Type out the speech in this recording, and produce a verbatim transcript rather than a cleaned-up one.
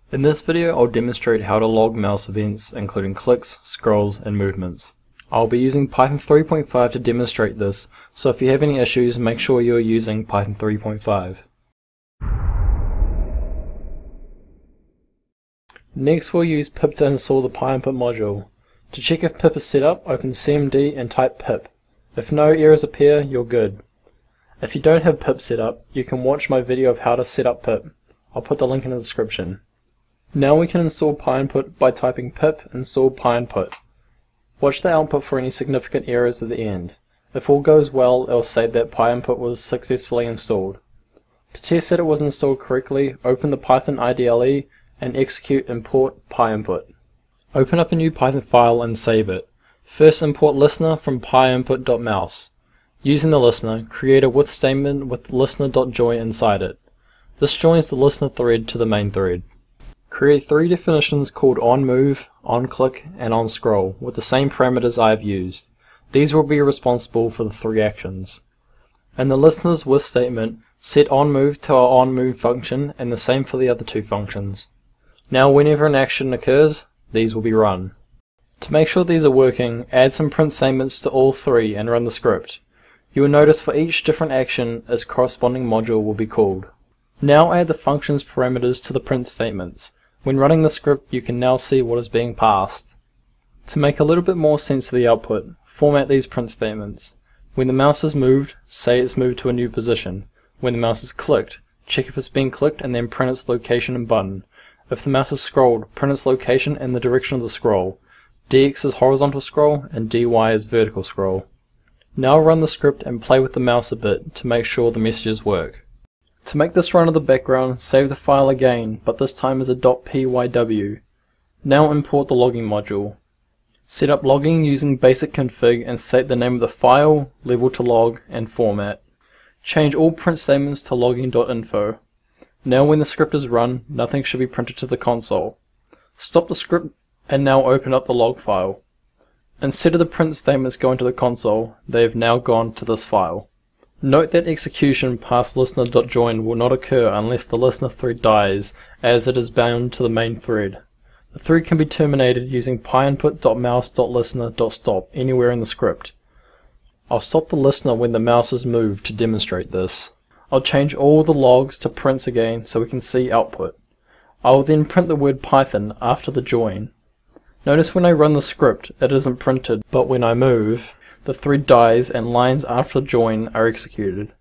In this video, I'll demonstrate how to log mouse events, including clicks, scrolls, and movements. I'll be using Python three point five to demonstrate this, so if you have any issues, make sure you are using Python three point five. Next, we'll use pip to install the PIInput module. To check if pip is set up, open C M D and type pip. If no errors appear, you're good. If you don't have pip set up, you can watch my video of how to set up pip. I'll put the link in the description. Now we can install PIInput by typing pip install pyinput. Watch the output for any significant errors at the end. If all goes well, it will say that PIInput was successfully installed. To test that it was installed correctly, open the Python I D L E and execute import pyinput. Open up a new Python file and save it. First, import listener from pyinput.mouse. Using the listener, create a with statement with listener.join inside it. This joins the listener thread to the main thread. Create three definitions called onMove, onClick, and onScroll with the same parameters I have used. These will be responsible for the three actions. In the listener's with statement, set onMove to our onMove function and the same for the other two functions. Now whenever an action occurs, these will be run. To make sure these are working, add some print statements to all three and run the script. You will notice for each different action, its corresponding module will be called. Now add the function's parameters to the print statements. When running the script, you can now see what is being passed. To make a little bit more sense of the output, format these print statements. When the mouse is moved, say it's moved to a new position. When the mouse is clicked, check if it's been clicked and then print its location and button. If the mouse is scrolled, print its location and the direction of the scroll. D X is horizontal scroll and D Y is vertical scroll. Now run the script and play with the mouse a bit to make sure the messages work. To make this run in the background, save the file again, but this time as a .pyw. Now import the logging module. Set up logging using basic config and state the name of the file, level to log, and format. Change all print statements to logging.info. Now when the script is run, nothing should be printed to the console. Stop the script and now open up the log file. Instead of the print statements going to the console, they have now gone to this file. Note that execution past listener.join will not occur unless the listener thread dies, as it is bound to the main thread. The thread can be terminated using pyinput.mouse.listener.stop anywhere in the script. I'll stop the listener when the mouse is moved to demonstrate this. I'll change all the logs to prints again so we can see output. I will then print the word Python after the join. Notice when I run the script, it isn't printed, but when I move, the thread dies and lines after the join are executed.